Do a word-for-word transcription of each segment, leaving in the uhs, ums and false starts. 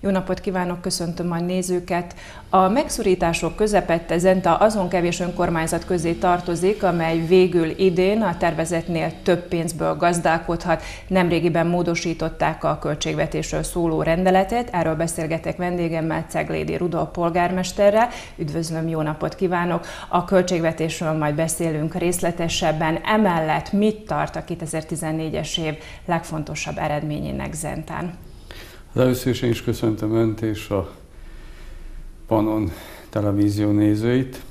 Jó napot kívánok, köszöntöm a nézőket! A megszorítások közepette Zenta azon kevés önkormányzat közé tartozik, amely végül idén a tervezetnél több pénzből gazdálkodhat. Nemrégiben módosították a költségvetésről szóló rendeletet, erről beszélgetek vendégemmel, Ceglédi Rudolf polgármesterrel. Üdvözlöm, jó napot kívánok! A költségvetésről majd beszélünk részletesebben. Emellett mit tart a kétezer-tizennégyes év legfontosabb eredményének Zentán? Először is én is köszöntöm Önt és a Panon televízió nézőit.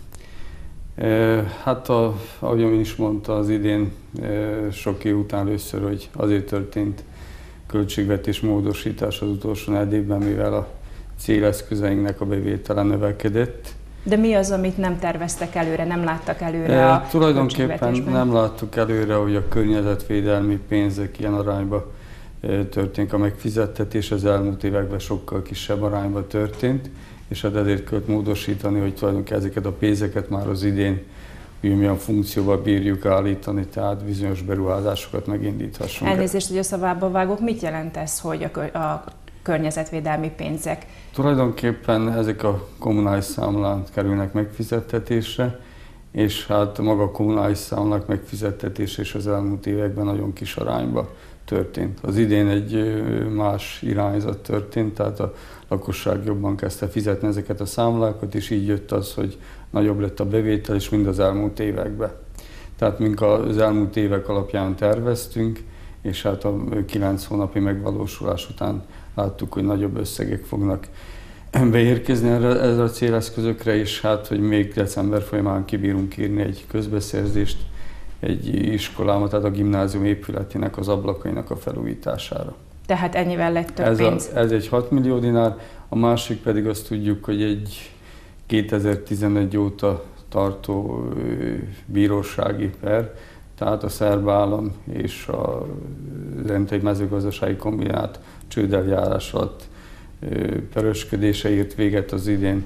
Hát, a, ahogy ön is mondta, az idén sok év után először, hogy azért történt költségvetés módosítás az utolsó négy évben, mivel a céleszközeinknek a bevétele növekedett. De mi az, amit nem terveztek előre, nem láttak előre a Tulajdonképpen nem láttuk előre, hogy a környezetvédelmi pénzek ilyen arányban történik a megfizettetés, az elmúlt években sokkal kisebb arányban történt, és hát ezért kellett módosítani, hogy tulajdonképpen ezeket a pénzeket már az idén milyen funkcióval bírjuk állítani, tehát bizonyos beruházásokat megindíthassunk. Elnézést, hogy a szavába vágok, mit jelent ez, hogy a, a környezetvédelmi pénzek? Tulajdonképpen ezek a kommunális számlán kerülnek megfizettetésre, és hát maga a kommunális számlák megfizettetése is az elmúlt években nagyon kis arányban történt. Az idén egy más irányzat történt, tehát a lakosság jobban kezdte fizetni ezeket a számlákat, és így jött az, hogy nagyobb lett a bevétel, és mind az elmúlt években. Tehát mink az elmúlt évek alapján terveztünk, és hát a kilenc hónapi megvalósulás után láttuk, hogy nagyobb összegek fognak beérkezni erre a céleszközökre, és hát, hogy még december folyamán kibírunk írni egy közbeszerzést egy iskolámat, tehát a gimnázium épületének az ablakainak a felújítására. Tehát ennyivel lett több ez pénz? A, ez egy hat millió dinár, a másik pedig azt tudjuk, hogy egy kétezer-tizenegy óta tartó bírósági per, tehát a szerb állam és a Zentei mezőgazdasági kombinát csődeljárás alatt perösködése írt véget az idén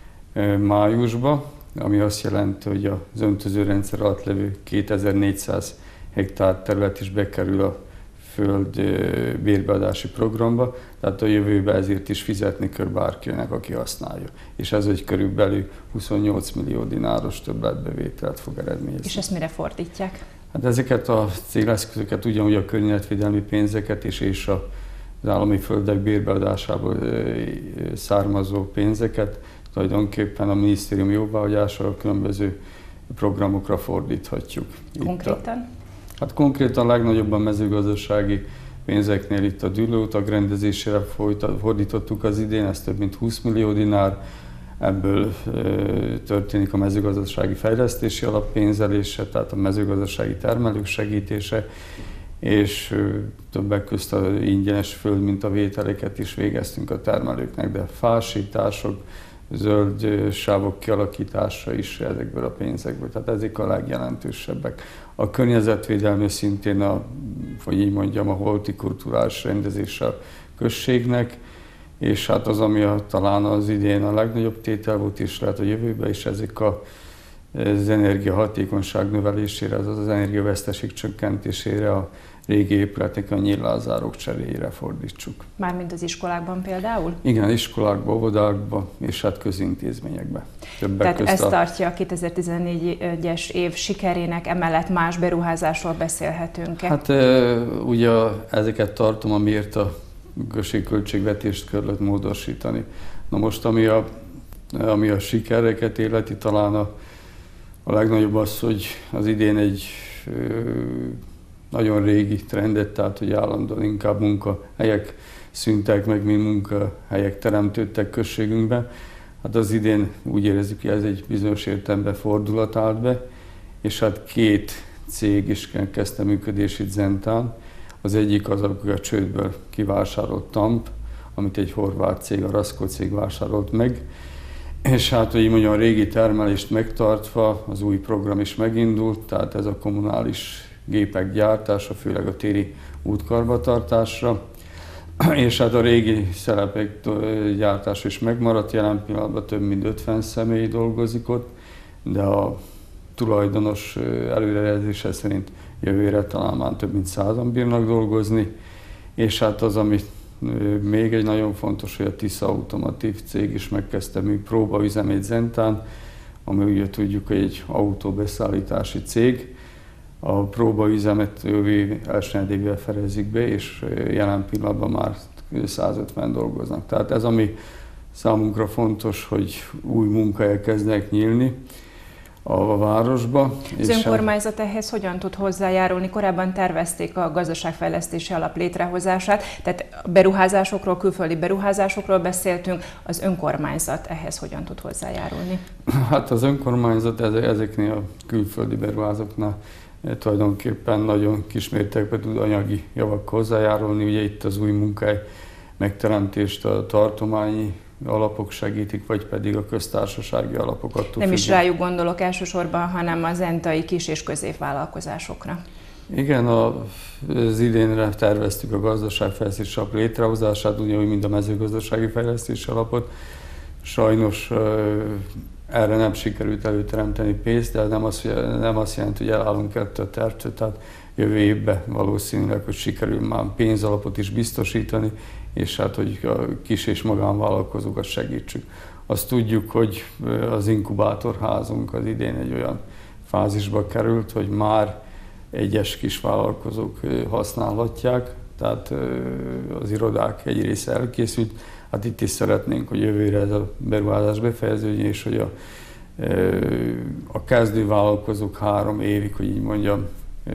májusba, ami azt jelenti, hogy az öntözőrendszer alatt levő kétezer-négyszáz hektár terület is bekerül a föld bérbeadási programba, tehát a jövőben ezért is fizetni kell bárkinek, aki használja. És ez egy körülbelül huszonnyolc millió dináros többletbevételt fog eredményezni. És ezt mire fordítják? Hát ezeket a céleszközöket, ugyanúgy a környezetvédelmi pénzeket is, és az állami földek bérbeadásából származó pénzeket tulajdonképpen a minisztérium jóváhagyására a különböző programokra fordíthatjuk. Konkrétan? A, hát konkrétan a legnagyobb a mezőgazdasági pénzeknél itt a dűlőutak rendezésére fordítottuk az idén, ez több mint húsz millió dinár, ebből e, történik a mezőgazdasági fejlesztési alappénzelése, tehát a mezőgazdasági termelők segítése, és e, többek közt a ingyenes föld mintavételeket is végeztünk a termelőknek, de fásítások, zöld sávok kialakítása is ezekből a pénzekből, tehát ezek a legjelentősebbek. A környezetvédelmi szintén, a, hogy így mondjam, a hortikulturális rendezése a községnek, és hát az, ami a, talán az idén a legnagyobb tétel volt, és lehet a jövőben is, ezek a, az energiahatékonyság növelésére, azaz az energiaveszteség csökkentésére, a régi épületek a nyíllázárok cseréjére fordítsuk. Mármint az iskolákban például? Igen, iskolákban, óvodákban és hát közintézményekben. Többek Tehát ez a... tartja a kétezer-tizennégyes év sikerének, emellett más beruházásról beszélhetünk-e? Hát ugye ezeket tartom, amiért a községi költségvetést kellett módosítani. Na most, ami a, ami a sikereket illeti, talán a, a legnagyobb az, hogy az idén egy nagyon régi trendet, tehát hogy állandóan inkább munkahelyek szűntek meg, mint munkahelyek teremtődtek községünkben. Hát az idén úgy érezzük, hogy ez egy bizonyos értelemben fordulat állt be, és hát két cég is kezdte működését Zentán. Az egyik az, amikor a csődből kivásárolt Tamp, amit egy horvát cég, a Rasko cég vásárolt meg, és hát, hogy így mondjam, a régi termelést megtartva az új program is megindult, tehát ez a kommunális gépek gyártása, főleg a téri útkarbantartásra, és hát a régi szelepek gyártása is megmaradt, jelen pillanatban több mint ötven személy dolgozik ott, de a tulajdonos előrejelzése szerint jövőre talán már több mint százan bírnak dolgozni, és hát az, ami még egy nagyon fontos, hogy a Tisza Automotív cég is megkezdte mű próbaüzemét Zentán, ami ugye tudjuk, hogy egy autóbeszállítási cég. A próbaüzemet jövő első negyedévvel fejezik be, és jelen pillanatban már százötven dolgoznak. Tehát ez, ami számunkra fontos, hogy új munkahelyek kezdnek nyílni a városba. Az önkormányzat ehhez hogyan tud hozzájárulni? Korábban tervezték a gazdaságfejlesztési alap létrehozását, tehát beruházásokról, külföldi beruházásokról beszéltünk, az önkormányzat ehhez hogyan tud hozzájárulni? Hát az önkormányzat ezeknél a külföldi beruházóknál tulajdonképpen nagyon kismértékben tud anyagi javak hozzájárulni. Ugye itt az új munkahely megteremtést a tartományi alapok segítik, vagy pedig a köztársasági alapokat. Nem is rájuk gondolok elsősorban, hanem az zentai kis- és középvállalkozásokra. Igen, az idénre terveztük a gazdaságfejlesztési alap létrehozását, ugyanúgy, mint a mezőgazdasági fejlesztési alapot. Sajnos erre nem sikerült előteremteni pénzt, de ez nem azt, nem azt jelenti, hogy elállunk ettől a tervtől, tehát jövő évben valószínűleg, hogy sikerül már pénzalapot is biztosítani, és hát, hogy a kis és magánvállalkozókat segítsük. Azt tudjuk, hogy az inkubátorházunk az idén egy olyan fázisba került, hogy már egyes kisvállalkozók használhatják, tehát az irodák egy része elkészült. Hát itt is szeretnénk, hogy jövőre ez a beruházás befejeződjön, és hogy a, a kezdővállalkozók három évig, hogy így mondjam,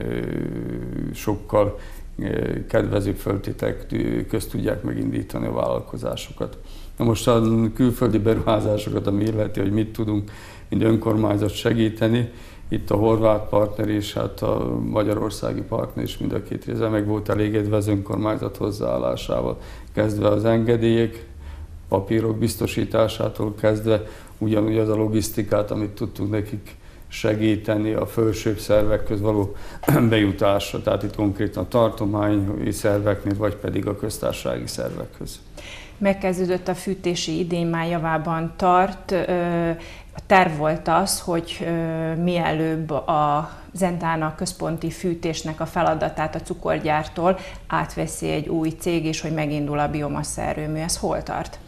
sokkal kedvezőbb feltételek közt tudják megindítani a vállalkozásokat. Na most a külföldi beruházásokat, ami illeti, hogy mit tudunk, mint önkormányzat segíteni, itt a horvát partner és hát a magyarországi partner is mind a két részben meg volt elégedve az önkormányzat hozzáállásával. Kezdve az engedélyek, papírok biztosításától kezdve ugyanúgy az a logisztikát, amit tudtunk nekik segíteni a felsőbb szervekköz való bejutásra, tehát itt konkrétan a tartományi szerveknél, vagy pedig a köztársasági szervekköz. Megkezdődött a fűtési idény, már javában tart. A terv volt az, hogy mielőbb a Zentának központi fűtésnek a feladatát a cukorgyártól átveszi egy új cég, és hogy megindul a biomassa erőmű. Ez hol tart?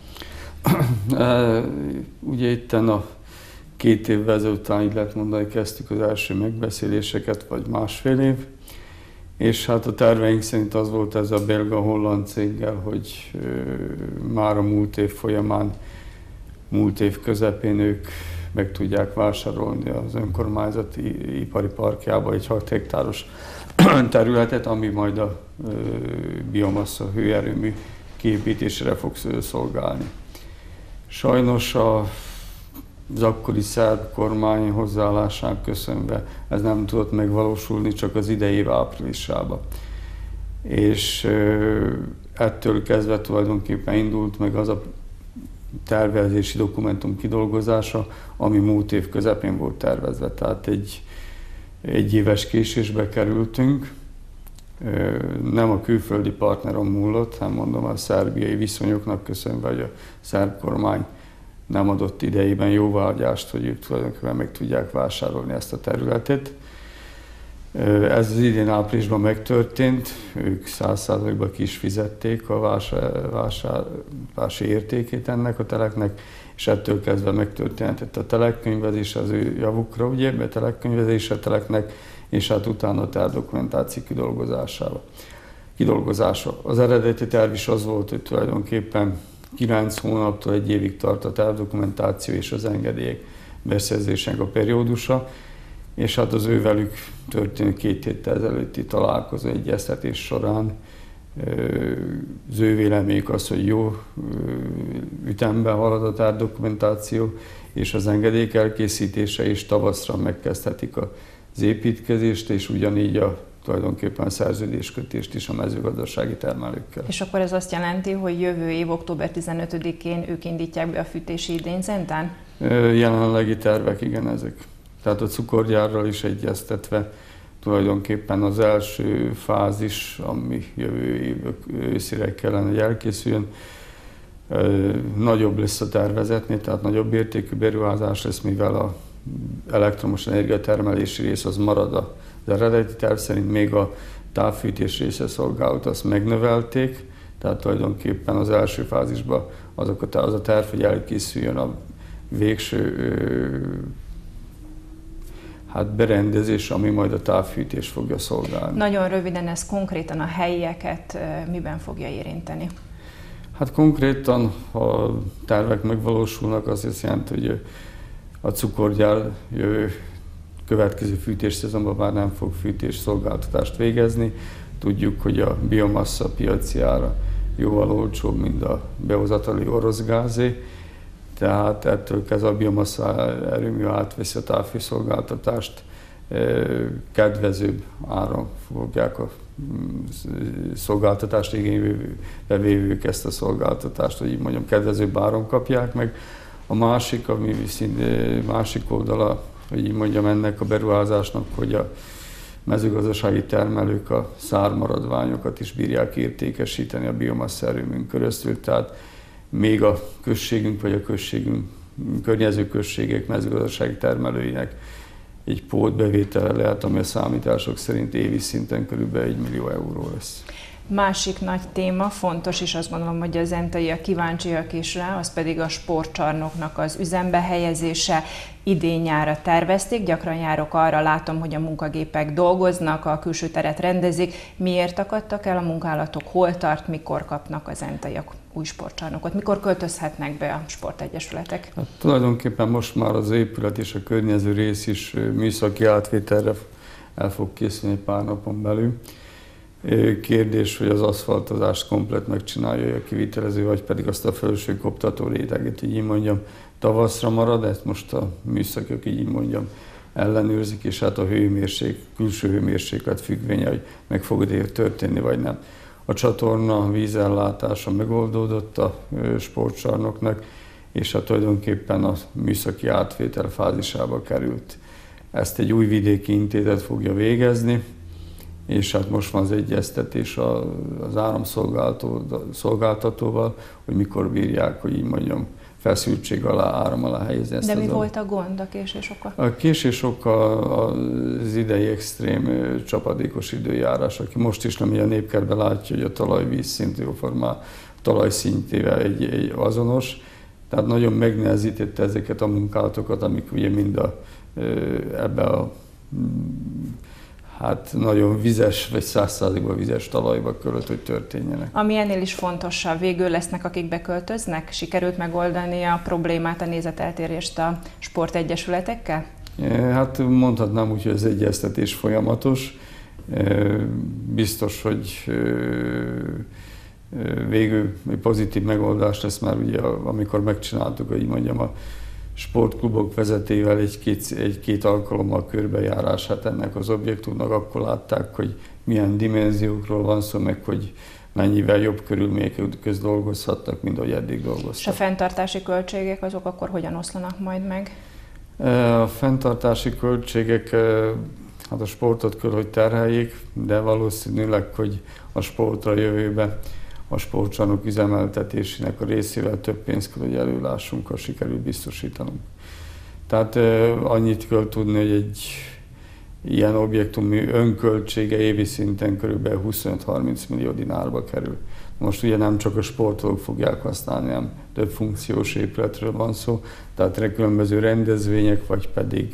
Ugye itten a két évvel ezután, így lehet mondani, kezdtük az első megbeszéléseket, vagy másfél év. És hát a terveink szerint az volt ez a belga-holland céggel, hogy már a múlt év folyamán, múlt év közepén ők meg tudják vásárolni az önkormányzati ipari parkjába egy hat hektáros területet, ami majd a biomassa hőerőmű kiépítésére fog szolgálni. Sajnos a az akkori szerb kormány hozzáállásának köszönve ez nem tudott megvalósulni, csak az idei év áprilisában. És ettől kezdve tulajdonképpen indult meg az a tervezési dokumentum kidolgozása, ami múlt év közepén volt tervezve. Tehát egy, egy éves késésbe kerültünk. Nem a külföldi partneron múlott, hanem mondom a szerbiai viszonyoknak köszönve, hogy a szerb kormány nem adott idejében jóváhagyást, hogy ők tulajdonképpen meg tudják vásárolni ezt a területet. Ez az idén áprilisban megtörtént, ők száz százalékban ki is fizették a vásárlási értékét ennek a teleknek, és ettől kezdve megtörténhetett a telekkönyvezés az ő javukra, ugye, a telekkönyvezés a teleknek, és hát utána a tervdokumentáció kidolgozására. kidolgozása. Az eredeti terv is az volt, hogy tulajdonképpen kilenc hónaptól egy évig tart a tervdokumentáció és az engedélyek beszerzésének a periódusa, és hát az ővelük történő két héttel ezelőtti találkozó egyeztetés során az ő véleményük az, hogy jó ütemben halad a tervdokumentáció és az engedélyek elkészítése, és tavaszra megkezdhetik az építkezést, és ugyanígy a tulajdonképpen a szerződéskötést is a mezőgazdasági termelőkkel. És akkor ez azt jelenti, hogy jövő év október tizenötödikén ők indítják be a fűtési idényt Zentán? Jelenlegi tervek, igen, ezek. Tehát a cukorgyárral is egyeztetve tulajdonképpen az első fázis, ami jövő év őszire kellene, hogy elkészüljön, nagyobb lesz a tervezetnél, tehát nagyobb értékű beruházás lesz, mivel az elektromos energiatermelési rész az marad az eredeti terv szerint, még a távfűtés része szolgálat azt megnövelték, Tehát tulajdonképpen az első fázisban azok a, az a terv, hogy elkészüljön a végső hát berendezés, ami majd a távfűtés fogja szolgálni. Nagyon röviden ez konkrétan a helyieket miben fogja érinteni? Hát konkrétan, ha a tervek megvalósulnak, az azt jelenti, hogy a cukorgyár jövő következő fűtésszezonban már nem fog fűtés szolgáltatást végezni. Tudjuk, hogy a biomassa piaci ára jóval olcsóbb, mint a behozatali orosz gázé, tehát ettől kezdve a biomassa erőmű átveszi a távfőszolgáltatást, kedvezőbb áron fogják a szolgáltatást igénybe vévők ezt a szolgáltatást, hogy így mondjam, kedvezőbb áron kapják meg. A másik, ami viszont másik oldala, hogy így mondjam, ennek a beruházásnak, hogy a mezőgazdasági termelők a szármaradványokat is bírják értékesíteni a biomassa erőműn keresztül, tehát még a községünk vagy a községünk, környező községek mezőgazdasági termelőinek egy pótbevétele lehet, ami a számítások szerint évi szinten körülbelül egy millió euró lesz. Másik nagy téma, fontos, és azt gondolom, hogy az zentaiak kíváncsiak is rá, az pedig a sportcsarnoknak az üzembe helyezése. Idén-nyárra tervezték, gyakran járok arra, látom, hogy a munkagépek dolgoznak, a külső teret rendezik. Miért akadtak el a munkálatok, hol tart, mikor kapnak a zentaiak új sportcsarnokot, mikor költözhetnek be a sportegyesületek? Hát, tulajdonképpen most már az épület és a környező rész is műszaki átvételre el fog készülni egy pár napon belül. Kérdés, hogy az aszfaltozást komplet megcsinálja a kivitelező, vagy pedig azt a felső koptató réteget, így mondjam, tavaszra marad, ezt most a műszakok így mondjam ellenőrzik, és hát a hőmérséklet, külső hőmérséklet függvénye, hogy meg fog történni, vagy nem. A csatorna vízellátása megoldódott a sportcsarnoknak, és hát tulajdonképpen a műszaki átvétel fázisába került. Ezt egy újvidéki intézet fogja végezni, és hát most van az egyeztetés az áramszolgáltatóval, hogy mikor bírják, hogy így mondjam, feszültség alá, áram alá helyezni ezt. De mi az volt a gond, a késés oka? A késés oka az idei extrém csapadékos időjárás, aki most is nem a Népkertben látja, hogy a talajvíz szintű formál, talajszintével egy, egy azonos, tehát nagyon megnehezítette ezeket a munkálatokat, amik ugye mind a, ebbe a hát nagyon vizes, vagy száz százalékban vizes talajba kellett, hogy történjenek. Ami ennél is fontosabb, végül lesznek, akik beköltöznek? Sikerült megoldani a problémát, a nézeteltérést a sportegyesületekkel? Hát mondhatnám úgy, hogy az egyeztetés folyamatos. Biztos, hogy végül egy pozitív megoldás lesz már ugye, amikor megcsináltuk, hogy mondjam, a sportklubok vezetével egy-két, egy-két alkalommal körbejárását ennek az objektumnak, akkor látták, hogy milyen dimenziókról van szó, meg hogy mennyivel jobb körülmények közt dolgozhattak, mint ahogy eddig dolgoztak. És a fenntartási költségek azok akkor hogyan oszlanak majd meg? A fenntartási költségek, hát a sportot kell, hogy terheljék, de valószínűleg, hogy a sportra jövőben a sportcsarnok üzemeltetésének a részével több pénzt kell, hogy előlássunk, ha sikerül biztosítanunk. Tehát annyit kell tudni, hogy egy ilyen objektum önköltsége évi szinten kb. huszonöt-harminc millió dinárba kerül. Most ugye nem csak a sportolók fogják használni, hanem több funkciós épületről van szó, tehát különböző rendezvények, vagy pedig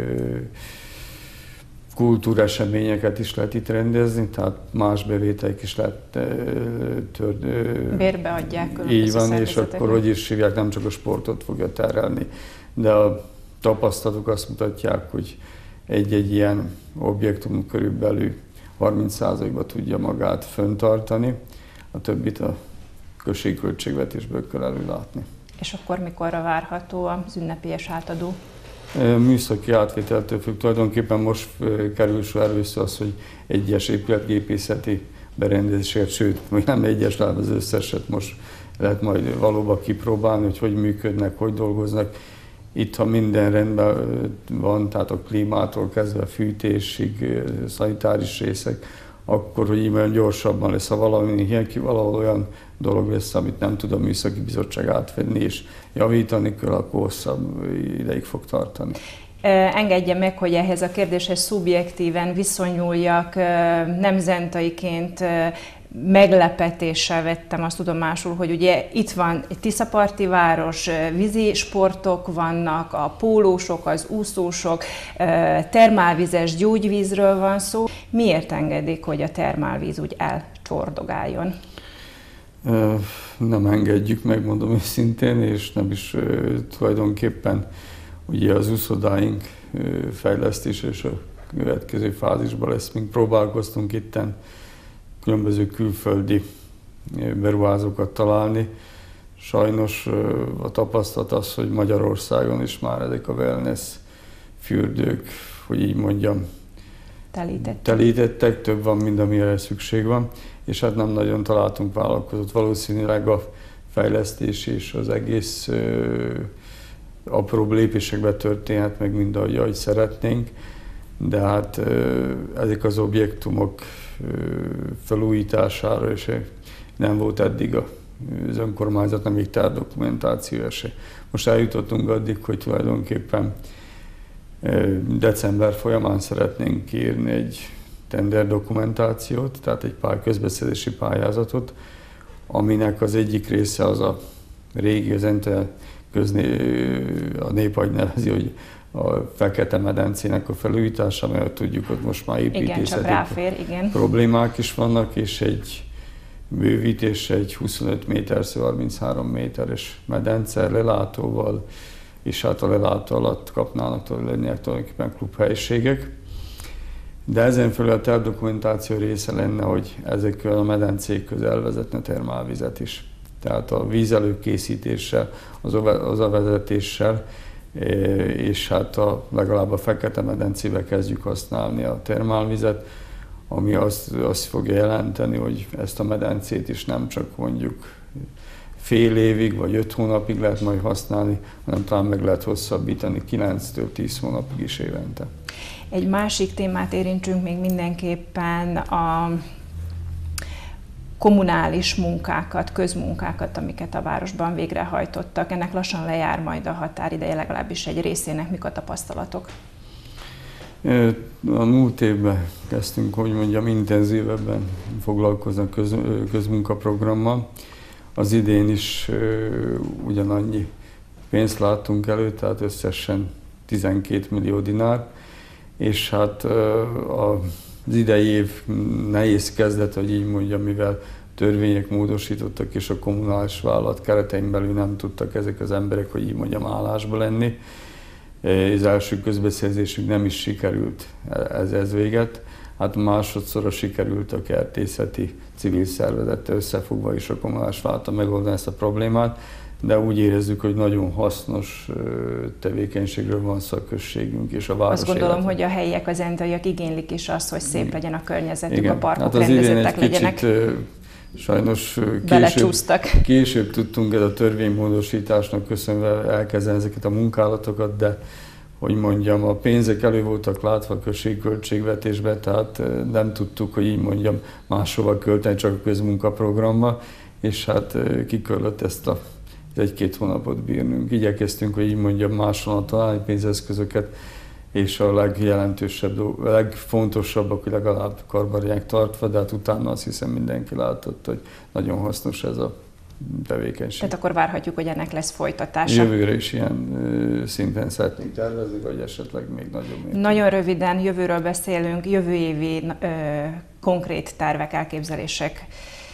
kultúreseményeket is lehet itt rendezni, tehát más bevételek is lehet tör... Bérbeadják különböző így van, és akkor hogy is hívják, nem csak a sportot fogja terelni. De a tapasztalatok azt mutatják, hogy egy-egy ilyen objektum körülbelül harminc százalékban tudja magát fenntartani, a többit a községi költségvetésből kell előlátni. És akkor mikorra várható az ünnepélyes átadó? Műszaki átvételtől függ, tulajdonképpen most kerül sor először az, hogy egyes épületgépészeti berendezéseket, sőt, még nem egyes, de az összeset most lehet majd valóban kipróbálni, hogy hogy működnek, hogy dolgoznak. Itt, ha minden rendben van, tehát a klímától kezdve fűtésig, szanitáris részek, akkor, hogy így olyan gyorsabban lesz, ha valami ilyen, valahol olyan dolog lesz, amit nem tud a Műszaki Bizottság átvenni és javítani kell, akkor hosszabb ideig fog tartani. Engedje meg, hogy ehhez a kérdéshez szubjektíven viszonyuljak, nem zentaiként. meglepetéssel vettem azt tudomásul, hogy ugye itt van egy tiszaparti város, vízi sportok vannak, a pólósok, az úszósok, termálvizes gyógyvízről van szó. Miért engedik, hogy a termálvíz úgy elcsordogáljon? Nem engedjük, megmondom őszintén, és nem is tulajdonképpen ugye az úszodáink fejlesztése és a következő fázisban lesz, mint próbálkoztunk itten különböző külföldi beruházókat találni. Sajnos a tapasztalat az, hogy Magyarországon is már ezek a wellness fürdők, hogy így mondjam, telítettek, telítettek több van, mint amire szükség van, és hát nem nagyon találtunk vállalkozót. Valószínűleg a fejlesztés és az egész ö, apróbb lépésekben történhet meg, mind ahogy, ahogy szeretnénk, de hát ö, ezek az objektumok ö, felújítására és nem volt eddig az önkormányzat, nem még tervdokumentációja se. Most eljutottunk addig, hogy tulajdonképpen december folyamán szeretnénk írni egy tender dokumentációt, tehát egy pár közbeszerzési pályázatot, aminek az egyik része az a régi, az ente közné, a népagy nevezi, hogy a Fekete-medencének a felújítása, mert tudjuk, hogy most már építészeti problémák is vannak, és egy bővítés, egy huszonöt méter, harminchárom méteres medence lelátóval, és hát a lelátó alatt kapnának lennének tulajdonképpen klubhelyiségek. De ezen felül a tervdokumentáció része lenne, hogy ezekkel a medencék közel vezetne termálvizet is. Tehát a víz előkészítéssel, az a vezetéssel, és hát a, legalább a Fekete-medencébe kezdjük használni a termálvizet, ami azt, azt fogja jelenteni, hogy ezt a medencét is nem csak mondjuk fél évig vagy öt hónapig lehet majd használni, hanem talán meg lehet hosszabbítani kilenctől tíz hónapig is évente. Egy másik témát érintsünk még mindenképpen, a kommunális munkákat, közmunkákat, amiket a városban végrehajtottak. Ennek lassan lejár majd a határideje, legalábbis egy részének. Mik a tapasztalatok? A múlt évben kezdtünk, hogy mondjam, intenzívebben foglalkozni a köz, közmunkaprogrammal. Az idén is ugyanannyi pénzt láttunk elő, tehát összesen tizenkét millió dinár, és hát az idei év nehéz kezdet, hogy így mondjam, mivel törvények módosítottak, és a kommunális vállalat keretein belül nem tudtak ezek az emberek, hogy így mondjam, állásba lenni. Az első közbeszerzésünk nem is sikerült ez, ez véget. Hát másodszorra sikerült a kertészeti civil szervezettel összefogva is a kommunális vállalattal megoldani ezt a problémát, de úgy érezzük, hogy nagyon hasznos tevékenységről van szó a községünk és a város. Azt gondolom, életben. Hogy a helyiek, az enteiek igénylik is azt, hogy szép Igen. legyen a környezetük, Igen. a parkok hát az rendezettek legyenek. Kicsit, sajnos később, később tudtunk ez a törvénymódosításnak köszönve elkezdeni ezeket a munkálatokat, de hogy mondjam, a pénzek elő voltak látva a községi költségvetésbe, tehát nem tudtuk, hogy így mondjam, máshova költeni, csak a közmunkaprogramba, és hát kikörlött ezt a egy-két hónapot bírnunk. Igyekeztünk, hogy így mondjam, máshol találni pénzeszközöket, és a legjelentősebb, a legfontosabbak, hogy legalább karbanják tartva, de hát utána azt hiszem mindenki látott, hogy nagyon hasznos ez a tevékenység. Tehát akkor várhatjuk, hogy ennek lesz folytatása. Jövőre is ilyen ö, szinten szeretnénk tervezni, vagy esetleg még nagyobb mértékben. Nagyon röviden jövőről beszélünk, jövő évi ö, konkrét tervek, elképzelések.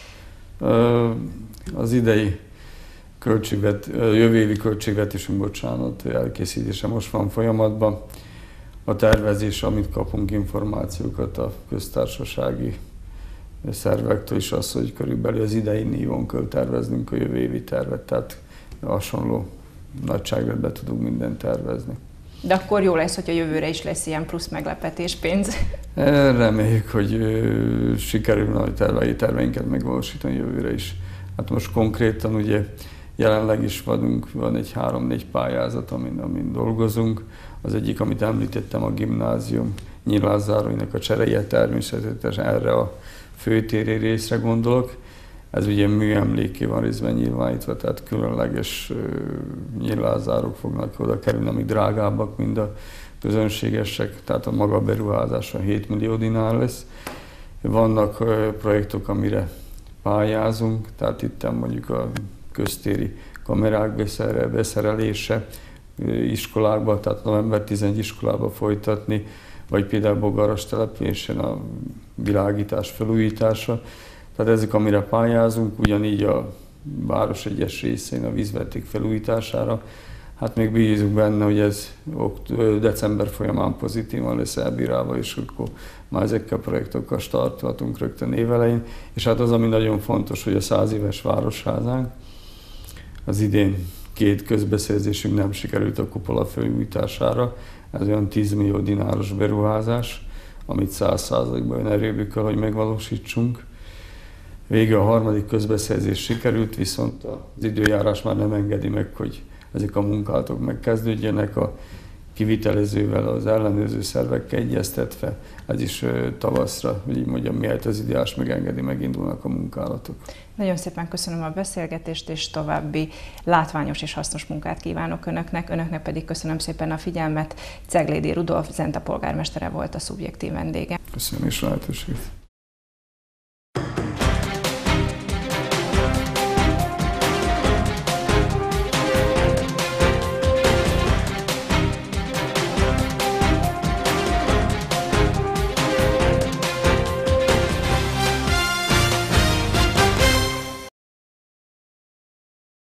Ö, az idei költségvet, jövő évi költségvetésünk, bocsánat, elkészítése most van folyamatban. A tervezés, amit kapunk információkat a köztársasági szervektől is az, hogy körülbelül az idei nívon kell terveznünk a jövő évi tervet, tehát hasonló nagyságrendben tudunk mindent tervezni. De akkor jó lesz, hogy a jövőre is lesz ilyen plusz meglepetés pénz. Reméljük, hogy sikerül a tervei terveinket megvalósítani jövőre is. Hát most konkrétan ugye jelenleg is vagyunk, van egy három-négy pályázat, amin, amin dolgozunk. Az egyik, amit említettem, a gimnázium Nyílászáróinak a cseréje, természetesen erre a főtéri részre gondolok. Ez ugye műemléké van részben nyilvánítva, tehát különleges nyílászárok fognak oda kerülni, amik drágábbak, mint a közönségesek, tehát a maga beruházása hét millió dinár lesz. Vannak projektok, amire pályázunk, tehát itt mondjuk a köztéri kamerák beszerelése iskolákba, tehát november tizenegy iskolába folytatni, vagy például Bogaras településen a világítás felújítása. Tehát ezek, amire pályázunk, ugyanígy a város egyes részén a vízveték felújítására. Hát még bízunk benne, hogy ez december folyamán pozitívan lesz elbírálva, és akkor már ezekkel a projektokkal startolhatunk rögtön évelején. És hát az, ami nagyon fontos, hogy a száz éves városházánk, az idén két közbeszerzésünk nem sikerült a kupola felújítására. Ez olyan tíz millió dináros beruházás, amit száz százalékban erőből kell, hogy megvalósítsunk. Végül a harmadik közbeszerzés sikerült, viszont az időjárás már nem engedi meg, hogy ezek a munkálatok megkezdődjenek. A kivitelezővel, az ellenőrző szervekkel egyeztetve, ez is tavaszra, hogy így mondjam, mielőtt az időjárás megengedi, megindulnak a munkálatok. Nagyon szépen köszönöm a beszélgetést, és további látványos és hasznos munkát kívánok Önöknek. Önöknek pedig köszönöm szépen a figyelmet. Ceglédi Rudolf Zenta polgármestere volt a szubjektív vendége. Köszönöm is a lehetőséget.